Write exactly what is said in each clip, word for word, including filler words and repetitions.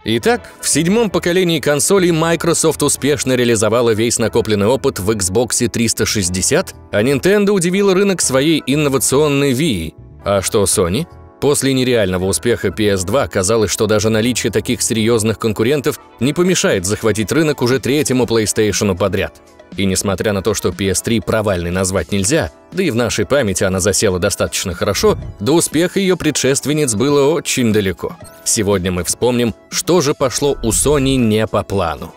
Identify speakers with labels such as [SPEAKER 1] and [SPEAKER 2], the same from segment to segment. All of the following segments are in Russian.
[SPEAKER 1] Итак, в седьмом поколении консолей Microsoft успешно реализовала весь накопленный опыт в Xbox триста шестьдесят, а Nintendo удивила рынок своей инновационной Wii. А что Sony? После нереального успеха пи эс два казалось, что даже наличие таких серьезных конкурентов не помешает захватить рынок уже третьему PlayStation подряд. И несмотря на то, что пи эс три провальной назвать нельзя, да и в нашей памяти она засела достаточно хорошо, до успеха ее предшественниц было очень далеко. Сегодня мы вспомним, что же пошло у Sony не по плану.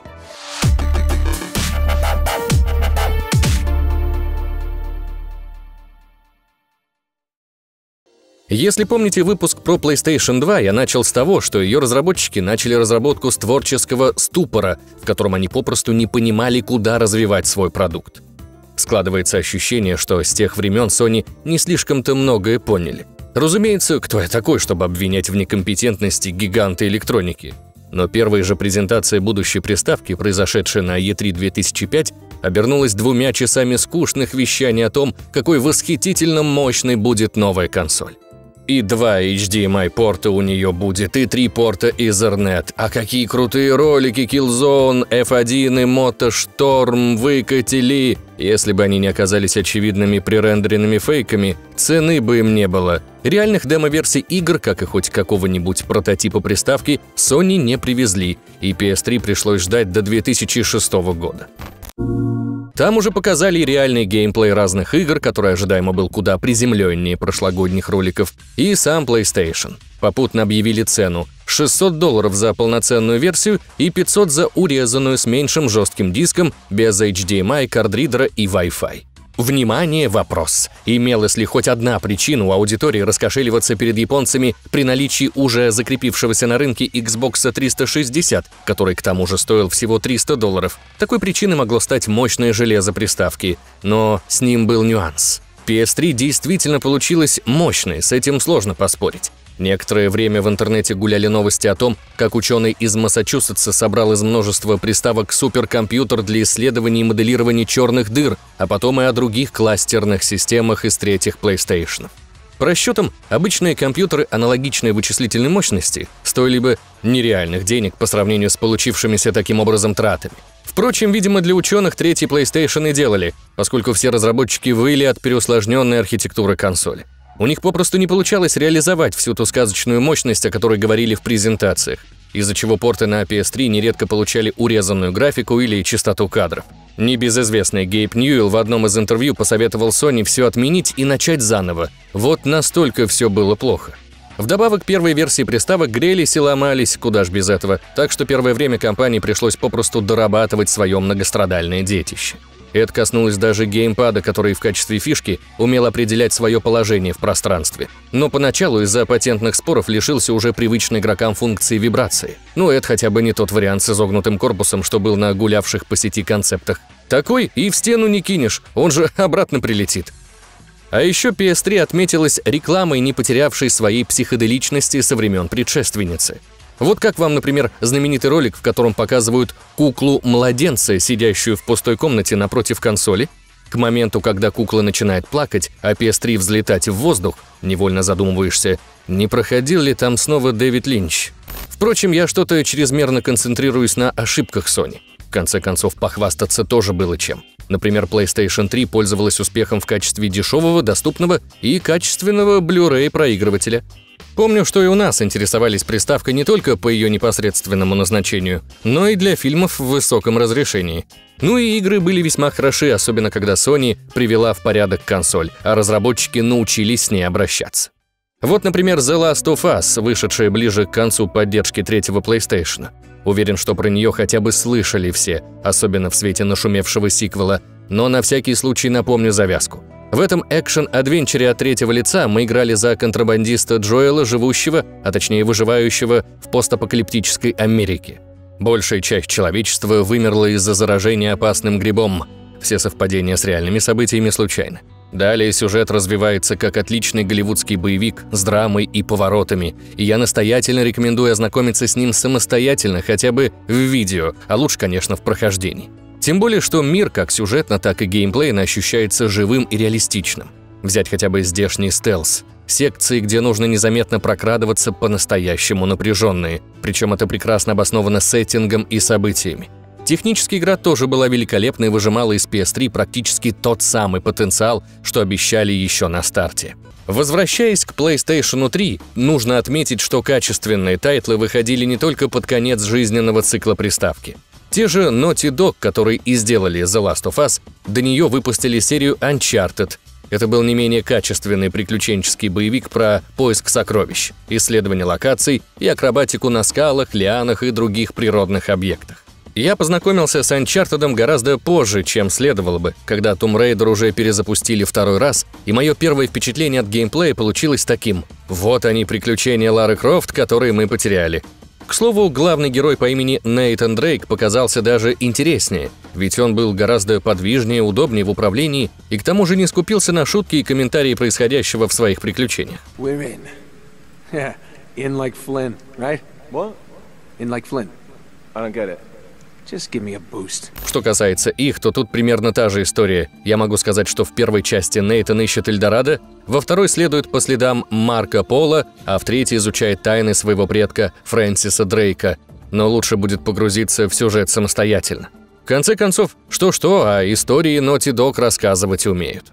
[SPEAKER 1] Если помните выпуск про PlayStation два, я начал с того, что ее разработчики начали разработку с творческого ступора, в котором они попросту не понимали, куда развивать свой продукт. Складывается ощущение, что с тех времен Sony не слишком-то многое поняли. Разумеется, кто я такой, чтобы обвинять в некомпетентности гиганта электроники? Но первая же презентация будущей приставки, произошедшая на и три две тысячи пять, обернулась двумя часами скучных вещаний о том, какой восхитительно мощной будет новая консоль. И два эйч ди эм ай-порта у нее будет, и три порта Ethernet. А какие крутые ролики Killzone, эф один и MotoStorm выкатили! Если бы они не оказались очевидными пререндеренными фейками, цены бы им не было. Реальных демо-версий игр, как и хоть какого-нибудь прототипа приставки, Sony не привезли, и пи эс три пришлось ждать до две тысячи шестого года. Там уже показали реальный геймплей разных игр, который ожидаемо был куда приземленнее прошлогодних роликов, и сам PlayStation. Попутно объявили цену – шестьсот долларов за полноценную версию и пятьсот за урезанную с меньшим жестким диском, без эйч ди эм ай, кардридера и Wi-Fi. Внимание, вопрос. Имелась ли хоть одна причина у аудитории раскошеливаться перед японцами при наличии уже закрепившегося на рынке Xbox триста шестьдесят, который к тому же стоил всего триста долларов? Такой причиной могло стать мощное железо приставки, но с ним был нюанс. пи эс три действительно получилась мощной, с этим сложно поспорить. Некоторое время в интернете гуляли новости о том, как ученый из Массачусетса собрал из множества приставок суперкомпьютер для исследования и моделирования черных дыр, а потом и о других кластерных системах из третьих PlayStation. По расчетам, обычные компьютеры аналогичной вычислительной мощности стоили бы нереальных денег по сравнению с получившимися таким образом тратами. Впрочем, видимо, для ученых третий PlayStation и делали, поскольку все разработчики выли от переусложненной архитектуры консоли. У них попросту не получалось реализовать всю ту сказочную мощность, о которой говорили в презентациях, из-за чего порты на пи эс три нередко получали урезанную графику или частоту кадров. Небезызвестный Гейб Ньюэлл в одном из интервью посоветовал Sony все отменить и начать заново. Вот настолько все было плохо. Вдобавок, первые версии приставок грелись и ломались, куда ж без этого, так что первое время компании пришлось попросту дорабатывать свое многострадальное детище. Это коснулось даже геймпада, который в качестве фишки умел определять свое положение в пространстве. Но поначалу из-за патентных споров лишился уже привычной игрокам функции вибрации. Ну, это хотя бы не тот вариант с изогнутым корпусом, что был на гулявших по сети концептах. Такой и в стену не кинешь, он же обратно прилетит. А еще пи эс три отметилась рекламой, не потерявшей своей психоделичности со времен предшественницы. Вот как вам, например, знаменитый ролик, в котором показывают куклу-младенца, сидящую в пустой комнате напротив консоли. К моменту, когда кукла начинает плакать, а пи эс три взлетать в воздух, невольно задумываешься, не проходил ли там снова Дэвид Линч. Впрочем, я что-то чрезмерно концентрируюсь на ошибках Sony. В конце концов, похвастаться тоже было чем. Например, PlayStation три пользовалась успехом в качестве дешевого, доступного и качественного Blu-ray проигрывателя. Помню, что и у нас интересовались приставкой не только по ее непосредственному назначению, но и для фильмов в высоком разрешении. Ну и игры были весьма хороши, особенно когда Sony привела в порядок консоль, а разработчики научились с ней обращаться. Вот, например, The Last of Us, вышедшая ближе к концу поддержки третьего PlayStation. Уверен, что про нее хотя бы слышали все, особенно в свете нашумевшего сиквела, но на всякий случай напомню завязку. В этом экшен-адвенчере от третьего лица мы играли за контрабандиста Джоэла, живущего, а точнее выживающего, в постапокалиптической Америке. Большая часть человечества вымерла из-за заражения опасным грибом. Все совпадения с реальными событиями случайны. Далее сюжет развивается как отличный голливудский боевик с драмой и поворотами, и я настоятельно рекомендую ознакомиться с ним самостоятельно, хотя бы в видео, а лучше, конечно, в прохождении. Тем более, что мир как сюжетно, так и геймплейно ощущается живым и реалистичным. Взять хотя бы здешний стелс. секции, где нужно незаметно прокрадываться, по-настоящему напряженные, причем это прекрасно обосновано сеттингом и событиями. Технически игра тоже была великолепна и выжимала из пи эс три практически тот самый потенциал, что обещали еще на старте. Возвращаясь к PlayStation три, нужно отметить, что качественные тайтлы выходили не только под конец жизненного цикла приставки. Те же Naughty Dog, которые и сделали The Last of Us, до нее выпустили серию Uncharted. Это был не менее качественный приключенческий боевик про поиск сокровищ, исследование локаций и акробатику на скалах, лианах и других природных объектах. Я познакомился с Uncharted гораздо позже, чем следовало бы, когда Tomb Raider уже перезапустили второй раз, и мое первое впечатление от геймплея получилось таким: вот они, приключения Лары Крофт, которые мы потеряли. К слову, главный герой по имени Нейтан Дрейк показался даже интереснее, ведь он был гораздо подвижнее, удобнее в управлении и к тому же не скупился на шутки и комментарии происходящего в своих приключениях.
[SPEAKER 2] We're in. Yeah, in like Flynn, right? What? In like Flynn. I don't get it. Just give me a boost.
[SPEAKER 1] Что касается их, то тут примерно та же история. Я могу сказать, что в первой части Нейтан ищет Эльдорадо, во второй следует по следам Марко Поло, а в третьей изучает тайны своего предка Фрэнсиса Дрейка. Но лучше будет погрузиться в сюжет самостоятельно. В конце концов, что-что, а истории Naughty Dog рассказывать умеют.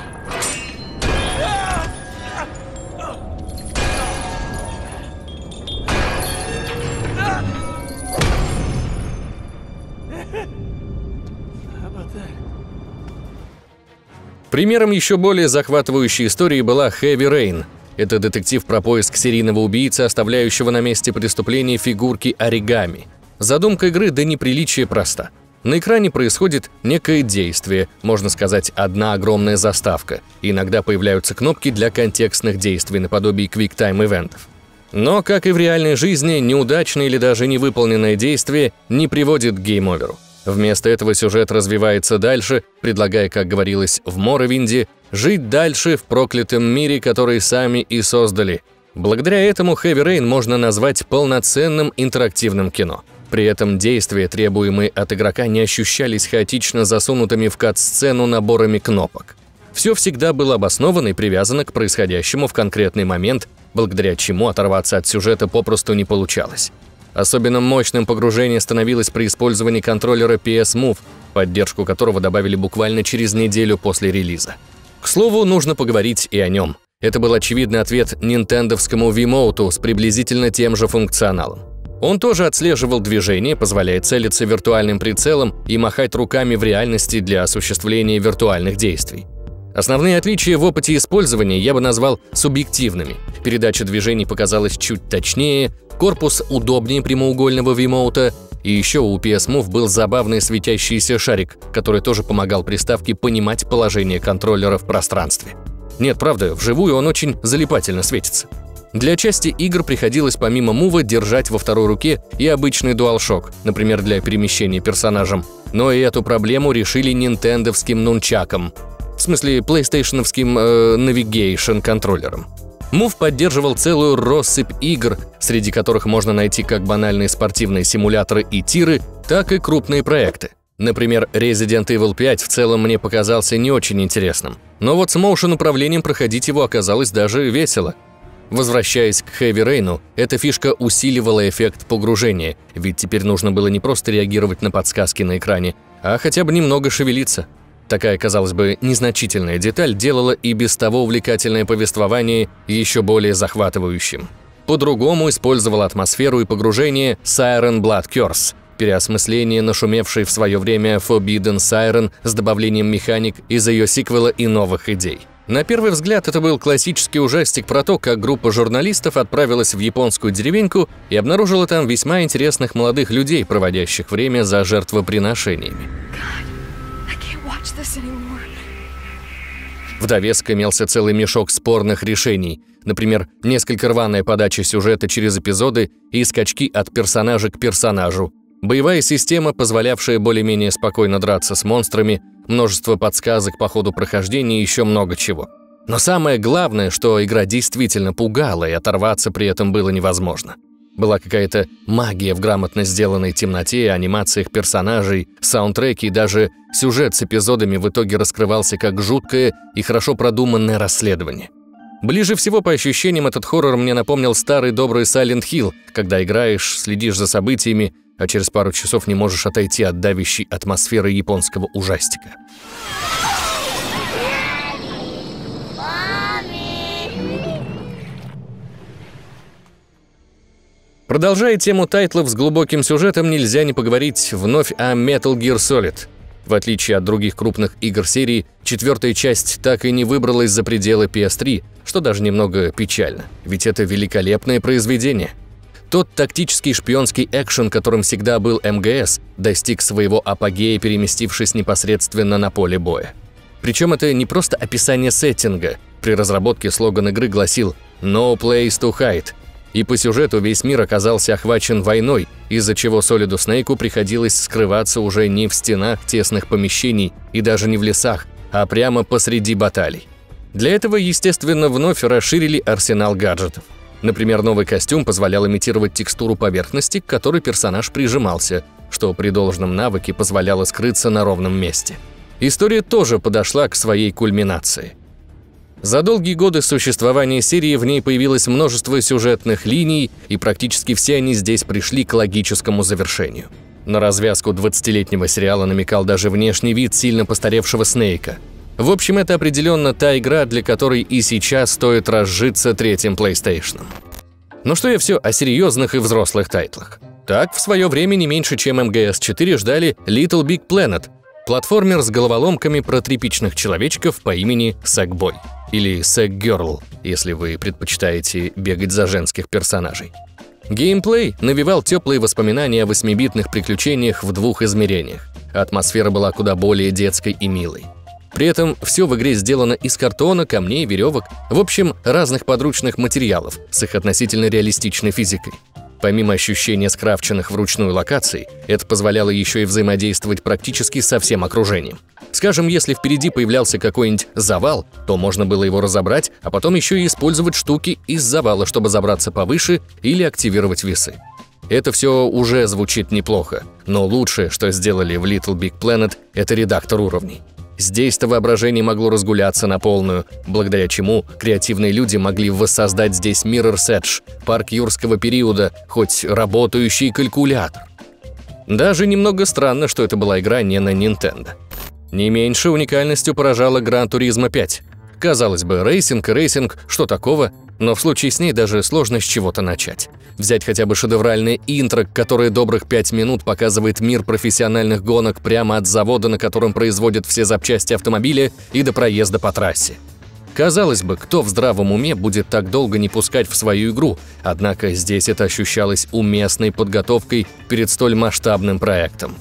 [SPEAKER 1] Примером еще более захватывающей истории была Heavy Rain. Это детектив про поиск серийного убийцы, оставляющего на месте преступления фигурки оригами. Задумка игры до неприличия проста. На экране происходит некое действие, можно сказать, одна огромная заставка. Иногда появляются кнопки для контекстных действий наподобие QuickTime-ивентов. Но, как и в реальной жизни, неудачное или даже невыполненное действие не приводит к гейм-оверу. Вместо этого сюжет развивается дальше, предлагая, как говорилось в Моровинде, жить дальше в проклятом мире, который сами и создали. Благодаря этому Heavy Rain можно назвать полноценным интерактивным кино. При этом действия, требуемые от игрока, не ощущались хаотично засунутыми в кат-сцену наборами кнопок. Все всегда было обосновано и привязано к происходящему в конкретный момент, благодаря чему оторваться от сюжета попросту не получалось. Особенно мощным погружение становилось при использовании контроллера пи эс Move, поддержку которого добавили буквально через неделю после релиза. К слову, нужно поговорить и о нем. Это был очевидный ответ нинтендовскому Wiimote с приблизительно тем же функционалом. Он тоже отслеживал движение, позволяя целиться виртуальным прицелом и махать руками в реальности для осуществления виртуальных действий. Основные отличия в опыте использования я бы назвал субъективными. Передача движений показалась чуть точнее, корпус удобнее прямоугольного Wiimote, и еще у пи эс Move был забавный светящийся шарик, который тоже помогал приставке понимать положение контроллера в пространстве. Нет, правда, вживую он очень залипательно светится. Для части игр приходилось помимо мува держать во второй руке и обычный DualShock, например, для перемещения персонажем, но и эту проблему решили нинтендовским нунчаком, в смысле плейстейшеновским э, Navigation контроллером. Move поддерживал целую россыпь игр, среди которых можно найти как банальные спортивные симуляторы и тиры, так и крупные проекты. Например, Resident Evil пять в целом мне показался не очень интересным, но вот с моушен-управлением проходить его оказалось даже весело. Возвращаясь к Heavy Rain, эта фишка усиливала эффект погружения, ведь теперь нужно было не просто реагировать на подсказки на экране, а хотя бы немного шевелиться. Такая, казалось бы, незначительная деталь делала и без того увлекательное повествование еще более захватывающим. По-другому использовала атмосферу и погружение Siren Blood Curse, переосмысление нашумевшей в свое время Forbidden Siren с добавлением механик из ее сиквела и новых идей. На первый взгляд это был классический ужастик про то, как группа журналистов отправилась в японскую деревеньку и обнаружила там весьма интересных молодых людей, проводящих время за жертвоприношениями. В довесок имелся целый мешок спорных решений, например, несколько рваная подача сюжета через эпизоды и скачки от персонажа к персонажу, боевая система, позволявшая более-менее спокойно драться с монстрами, множество подсказок по ходу прохождения и еще много чего. Но самое главное, что игра действительно пугала, и оторваться при этом было невозможно. Была какая-то магия в грамотно сделанной темноте, анимациях персонажей, саундтреке, и даже сюжет с эпизодами в итоге раскрывался как жуткое и хорошо продуманное расследование. Ближе всего по ощущениям этот хоррор мне напомнил старый добрый Silent Hill, когда играешь, следишь за событиями, а через пару часов не можешь отойти от давящей атмосферы японского ужастика. Продолжая тему тайтлов с глубоким сюжетом, нельзя не поговорить вновь о Metal Gear Solid. В отличие от других крупных игр серии, четвертая часть так и не выбралась за пределы пи эс три, что даже немного печально, ведь это великолепное произведение. Тот тактический шпионский экшен, которым всегда был эм гэ эс, достиг своего апогея, переместившись непосредственно на поле боя. Причем это не просто описание сеттинга. При разработке слоган игры гласил «No place to hide», и по сюжету весь мир оказался охвачен войной, из-за чего Солиду Снейку приходилось скрываться уже не в стенах тесных помещений и даже не в лесах, а прямо посреди баталий. Для этого, естественно, вновь расширили арсенал гаджетов. Например, новый костюм позволял имитировать текстуру поверхности, к которой персонаж прижимался, что при должном навыке позволяло скрыться на ровном месте. История тоже подошла к своей кульминации. За долгие годы существования серии в ней появилось множество сюжетных линий, и практически все они здесь пришли к логическому завершению. На развязку двадцатилетнего сериала намекал даже внешний вид сильно постаревшего Снейка. В общем, это определенно та игра, для которой и сейчас стоит разжиться третьим PlayStation. Ну что я все о серьезных и взрослых тайтлах. Так, в свое время не меньше, чем эм гэ эс четыре ждали Little Big Planet, платформер с головоломками про тряпичных человечков по имени Sackboy. Или Sackgirl, если вы предпочитаете бегать за женских персонажей. Геймплей навевал теплые воспоминания о восьмибитных приключениях в двух измерениях. Атмосфера была куда более детской и милой. При этом все в игре сделано из картона, камней, веревок, в общем, разных подручных материалов с их относительно реалистичной физикой. Помимо ощущения скрафченных вручную локаций, это позволяло еще и взаимодействовать практически со всем окружением. Скажем, если впереди появлялся какой-нибудь завал, то можно было его разобрать, а потом еще и использовать штуки из завала, чтобы забраться повыше или активировать весы. Это все уже звучит неплохо, но лучшее, что сделали в Little Big Planet, это редактор уровней. Здесь-то воображение могло разгуляться на полную, благодаря чему креативные люди могли воссоздать здесь Mirror's Edge, парк юрского периода, хоть работающий калькулятор. Даже немного странно, что это была игра не на Nintendo. Не меньше уникальностью поражала Gran Turismo пять. Казалось бы, рейсинг и рейсинг, что такого, но в случае с ней даже сложно с чего-то начать. Взять хотя бы шедевральное интро, которое добрых пять минут показывает мир профессиональных гонок прямо от завода, на котором производят все запчасти автомобиля, и до проезда по трассе. Казалось бы, кто в здравом уме будет так долго не пускать в свою игру, однако здесь это ощущалось уместной подготовкой перед столь масштабным проектом.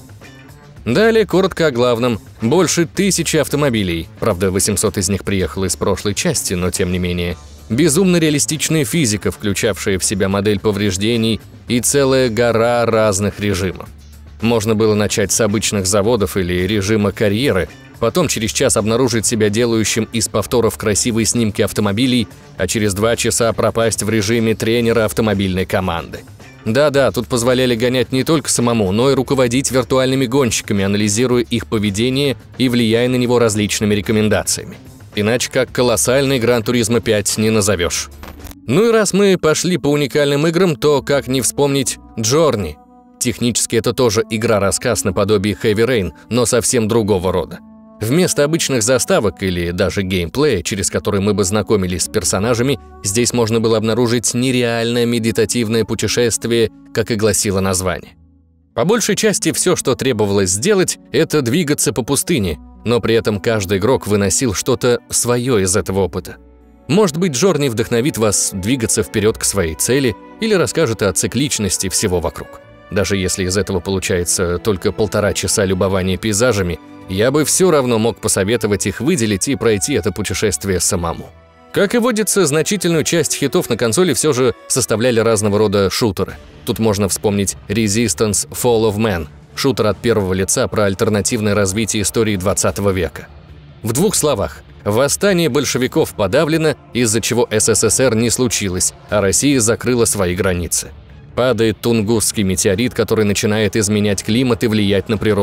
[SPEAKER 1] Далее коротко о главном. Больше тысячи автомобилей, правда восемьсот из них приехало из прошлой части, но тем не менее. Безумно реалистичная физика, включавшая в себя модель повреждений, и целая гора разных режимов. Можно было начать с обычных заводов или режима карьеры, потом через час обнаружить себя делающим из повторов красивые снимки автомобилей, а через два часа пропасть в режиме тренера автомобильной команды. Да-да, тут позволяли гонять не только самому, но и руководить виртуальными гонщиками, анализируя их поведение и влияя на него различными рекомендациями. Иначе как колоссальный Gran Turismo пять не назовешь. Ну и раз мы пошли по уникальным играм, то как не вспомнить Journey. Технически это тоже игра-рассказ наподобие Heavy Rain, но совсем другого рода. Вместо обычных заставок или даже геймплея, через который мы бы знакомились с персонажами, здесь можно было обнаружить нереальное медитативное путешествие, как и гласило название. По большей части все, что требовалось сделать, это двигаться по пустыне, но при этом каждый игрок выносил что-то свое из этого опыта. Может быть, Journey вдохновит вас двигаться вперед к своей цели или расскажет о цикличности всего вокруг. Даже если из этого получается только полтора часа любования пейзажами, я бы все равно мог посоветовать их выделить и пройти это путешествие самому. Как и водится, значительную часть хитов на консоли все же составляли разного рода шутеры. Тут можно вспомнить Resistance Fall of Man, шутер от первого лица про альтернативное развитие истории двадцатого века. В двух словах, восстание большевиков подавлено, из-за чего эс эс эс эр не случилось, а Россия закрыла свои границы. Падает Тунгусский метеорит, который начинает изменять климат и влиять на природу.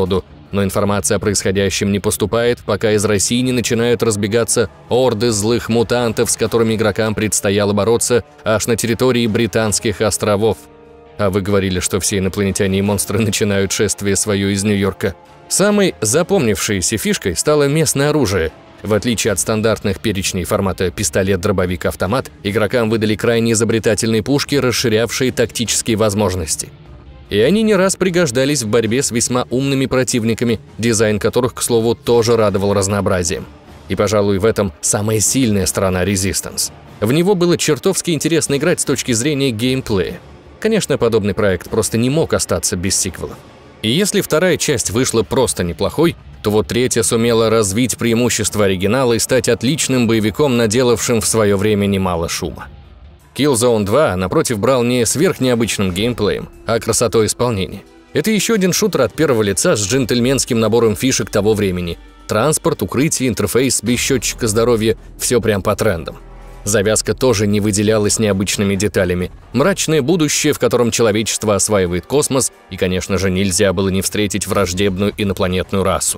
[SPEAKER 1] Но информация о происходящем не поступает, пока из России не начинают разбегаться орды злых мутантов, с которыми игрокам предстояло бороться аж на территории Британских островов. А вы говорили, что все инопланетяне и монстры начинают шествие свое из Нью-Йорка. Самой запомнившейся фишкой стало местное оружие. В отличие от стандартных перечней формата пистолет-дробовик-автомат, игрокам выдали крайне изобретательные пушки, расширявшие тактические возможности. И они не раз пригождались в борьбе с весьма умными противниками, дизайн которых, к слову, тоже радовал разнообразием. И, пожалуй, в этом самая сильная сторона Resistance. В него было чертовски интересно играть с точки зрения геймплея. Конечно, подобный проект просто не мог остаться без сиквела. И если вторая часть вышла просто неплохой, то вот третья сумела развить преимущества оригинала и стать отличным боевиком, наделавшим в свое время немало шума. Killzone два, напротив, брал не сверхнеобычным геймплеем, а красотой исполнения. Это еще один шутер от первого лица с джентльменским набором фишек того времени. Транспорт, укрытие, интерфейс без счетчика здоровья – все прям по трендам. Завязка тоже не выделялась необычными деталями. Мрачное будущее, в котором человечество осваивает космос, и, конечно же, нельзя было не встретить враждебную инопланетную расу.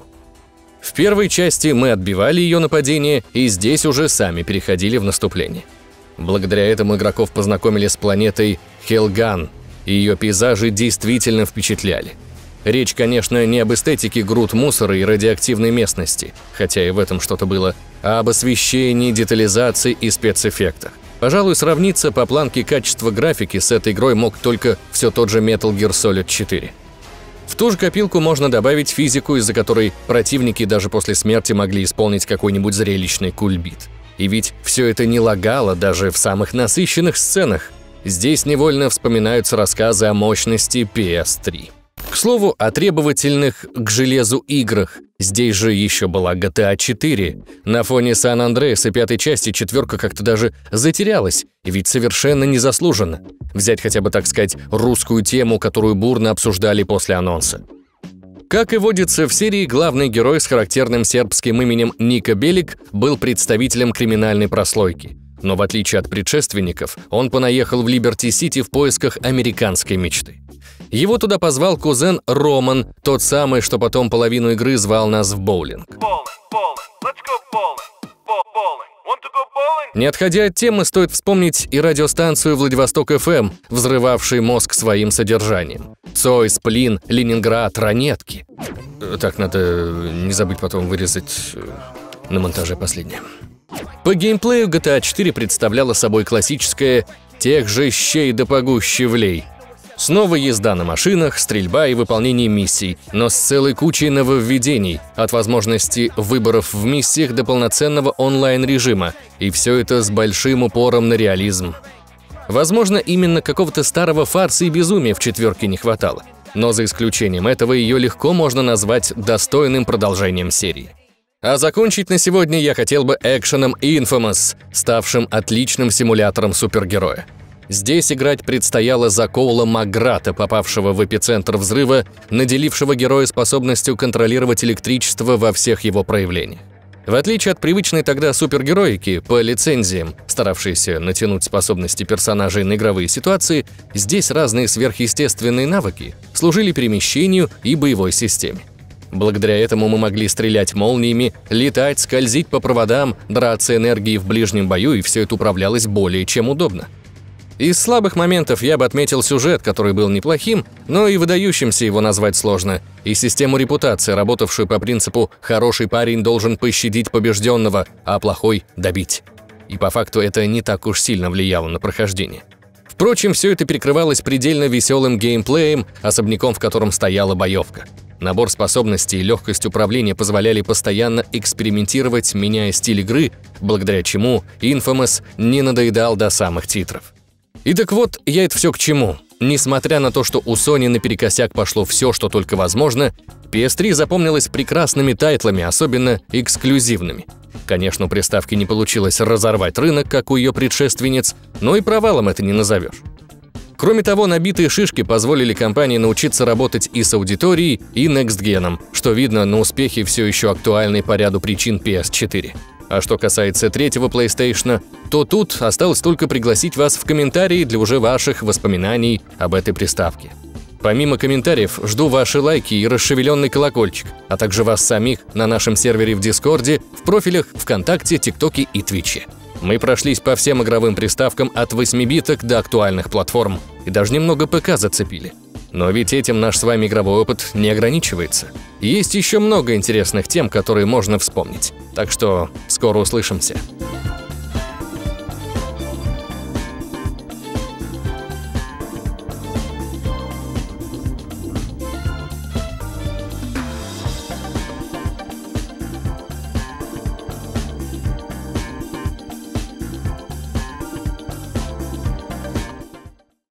[SPEAKER 1] В первой части мы отбивали ее нападение, и здесь уже сами переходили в наступление. Благодаря этому игроков познакомили с планетой Хелган, и ее пейзажи действительно впечатляли. Речь, конечно, не об эстетике груд мусора и радиоактивной местности, хотя и в этом что-то было, а об освещении, детализации и спецэффектах. Пожалуй, сравниться по планке качества графики с этой игрой мог только все тот же Metal Gear Solid четыре. В ту же копилку можно добавить физику, из-за которой противники даже после смерти могли исполнить какой-нибудь зрелищный кульбит. И ведь все это не лагало даже в самых насыщенных сценах. Здесь невольно вспоминаются рассказы о мощности пи эс три. К слову, о требовательных к железу играх. Здесь же еще была джи ти эй четыре. На фоне Сан-Андреаса пятой части четверка как-то даже затерялась, и ведь совершенно незаслуженно. Взять хотя бы, так сказать, русскую тему, которую бурно обсуждали после анонса. Как и водится в серии, главный герой с характерным сербским именем Ника Белик был представителем криминальной прослойки. Но в отличие от предшественников, он понаехал в Либерти-Сити в поисках американской мечты. Его туда позвал кузен Роман, тот самый, что потом половину игры звал нас в боулинг. Не отходя от темы, стоит вспомнить и радиостанцию Владивосток эф эм, взрывавший мозг своим содержанием. Цой, Сплин, Ленинград, Ранетки. Так, надо не забыть потом вырезать на монтаже последнее. По геймплею джи ти эй четыре представляла собой классическое «тех же щей да погуще влей». Снова езда на машинах, стрельба и выполнение миссий, но с целой кучей нововведений, от возможности выборов в миссиях до полноценного онлайн-режима, и все это с большим упором на реализм. Возможно, именно какого-то старого фарса и безумия в четверке не хватало, но за исключением этого ее легко можно назвать достойным продолжением серии. А закончить на сегодня я хотел бы экшеном Infamous, ставшим отличным симулятором супергероя. Здесь играть предстояло за Коула Макграта, попавшего в эпицентр взрыва, наделившего героя способностью контролировать электричество во всех его проявлениях. В отличие от привычной тогда супергероики по лицензиям, старавшейся натянуть способности персонажей на игровые ситуации, здесь разные сверхъестественные навыки служили перемещению и боевой системе. Благодаря этому мы могли стрелять молниями, летать, скользить по проводам, драться энергией в ближнем бою, и все это управлялось более чем удобно. Из слабых моментов я бы отметил сюжет, который был неплохим, но и выдающимся его назвать сложно, и систему репутации, работавшую по принципу «хороший парень должен пощадить побежденного, а плохой – добить». И по факту это не так уж сильно влияло на прохождение. Впрочем, все это перекрывалось предельно веселым геймплеем, особняком в котором стояла боевка. Набор способностей и легкость управления позволяли постоянно экспериментировать, меняя стиль игры, благодаря чему Infamous не надоедал до самых титров. И так вот, я это все к чему. Несмотря на то, что у Sony наперекосяк пошло все, что только возможно, пи эс три запомнилась прекрасными тайтлами, особенно эксклюзивными. Конечно, у приставки не получилось разорвать рынок, как у ее предшественниц, но и провалом это не назовешь. Кроме того, набитые шишки позволили компании научиться работать и с аудиторией, и некстгеном, что видно на успехе все еще актуальной по ряду причин пи эс четыре. А что касается третьего PlayStation, то тут осталось только пригласить вас в комментарии для уже ваших воспоминаний об этой приставке. Помимо комментариев, жду ваши лайки и расшевеленный колокольчик, а также вас самих на нашем сервере в Дискорде, в профилях ВКонтакте, ТикТоке и Твиче. Мы прошлись по всем игровым приставкам от восьмибиток до актуальных платформ, и даже немного ПК зацепили. Но ведь этим наш с вами игровой опыт не ограничивается. Есть еще много интересных тем, которые можно вспомнить. Так что скоро услышимся.